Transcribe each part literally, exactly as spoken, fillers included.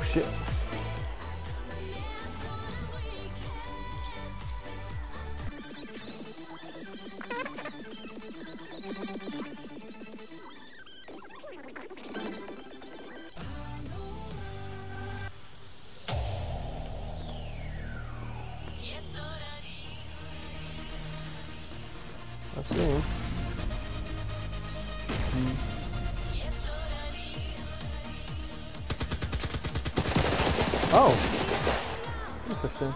shit. I see him. Mm. Oh! Interesting.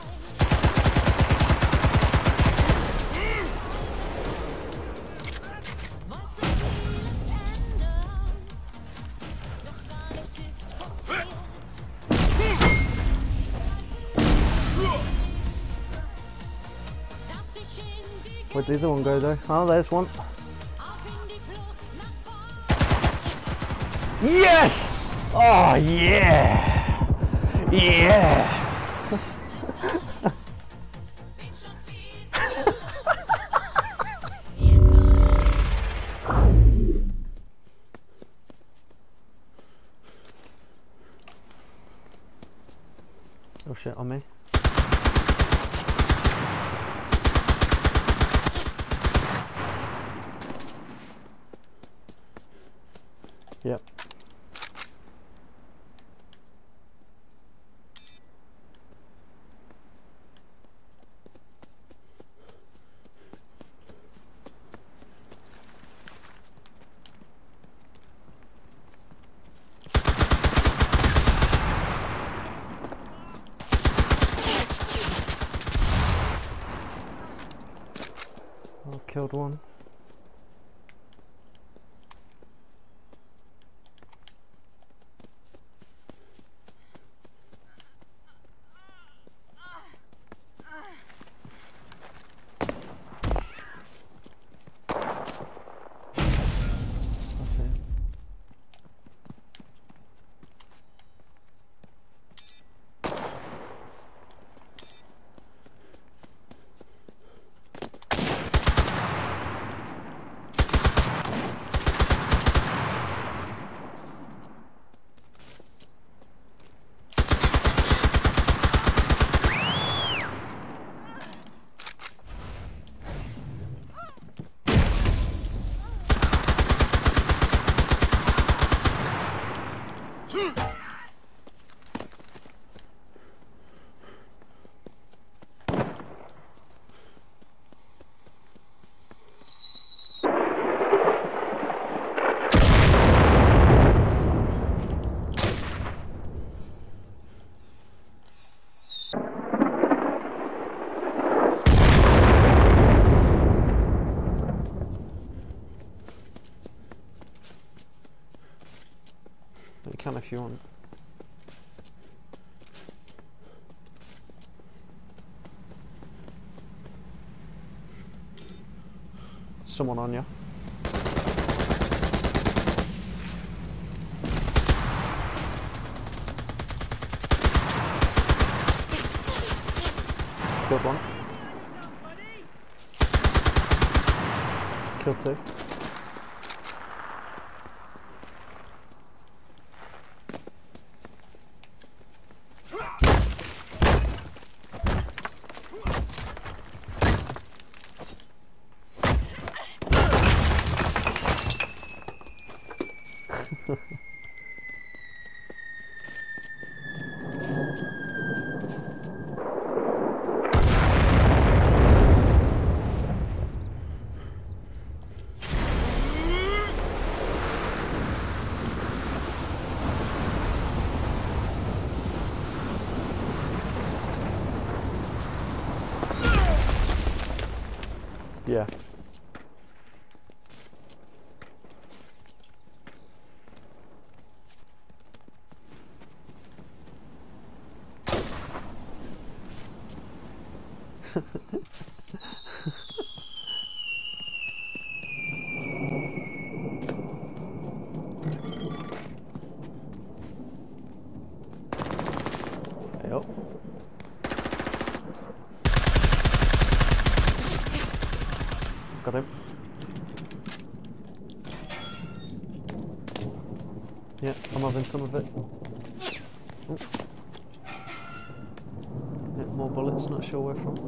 Where'd the other one go though? Oh, there's one. Yes! Oh yeah! Yeah! Oh shit, on me. Yep. I killed one. You can if you want. Someone on you. Killed one. Killed two. Yeah. Yep. Got him. Yeah, I'm having some of it. Oh. Yeah, more bullets, not sure where from.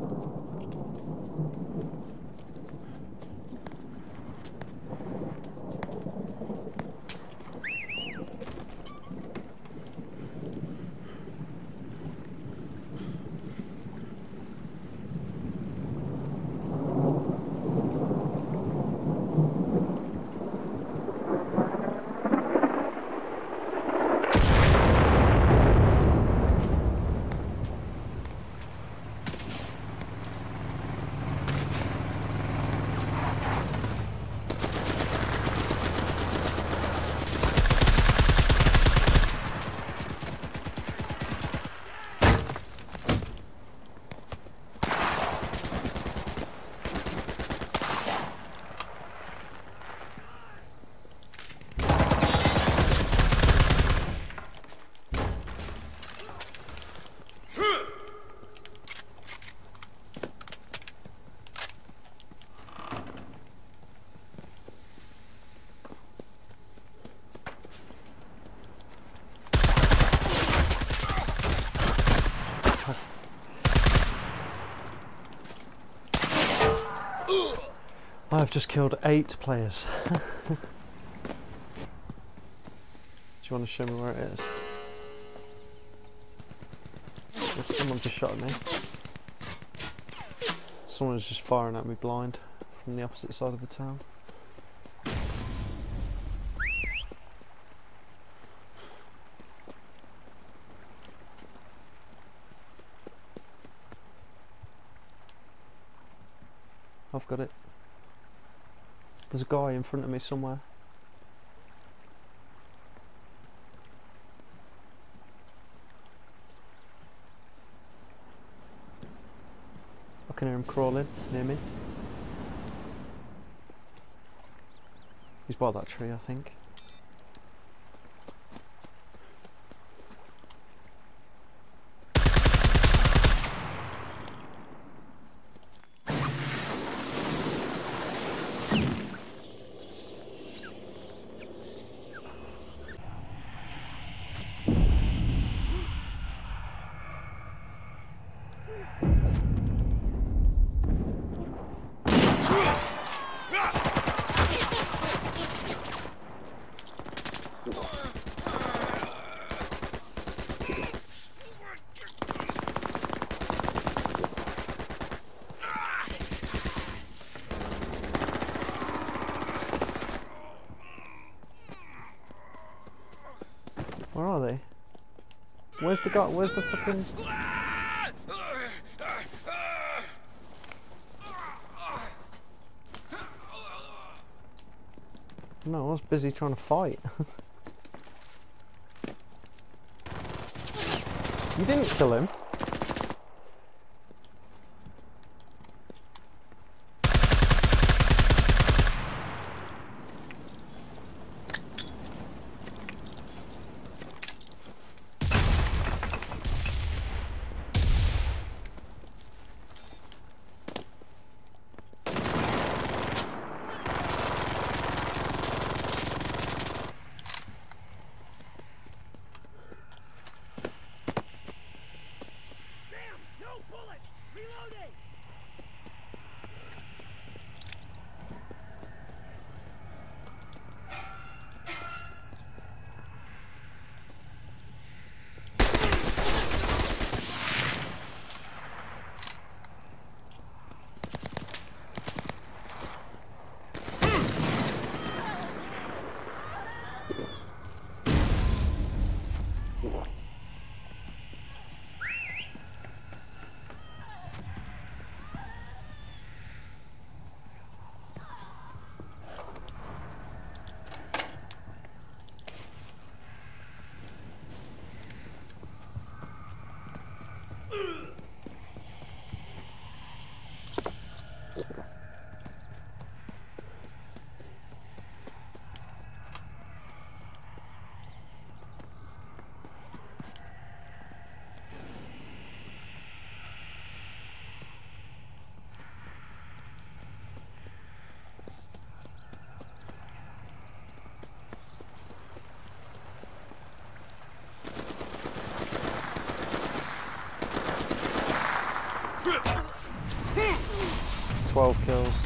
I've just killed eight players. Do you want to show me where it is? If someone just shot at me. Someone's just firing at me blind from the opposite side of the town. I've got it. There's a guy in front of me somewhere. I can hear him crawling near me. He's by that tree, I think. Where are they? Where's the guy? Where's the fucking... No, I was busy trying to fight. You didn't kill him. twelve kills.